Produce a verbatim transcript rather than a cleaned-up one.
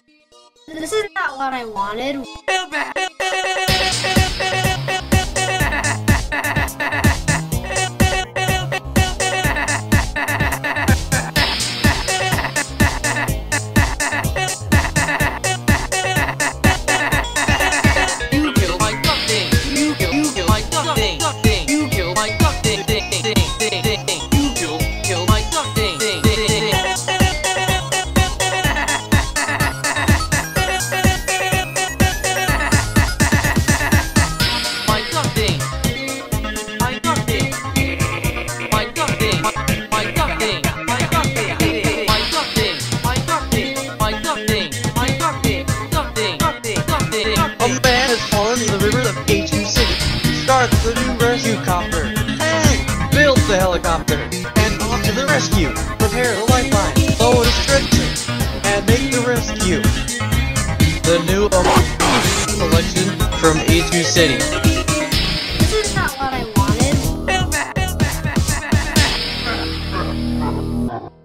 This is not what I wanted. Starts the new rescue copter. Hey! Builds the helicopter. And off to the rescue. Prepare the lifeline. Lower restrictions. And make the rescue. The new selection from A two City. This is not what I wanted.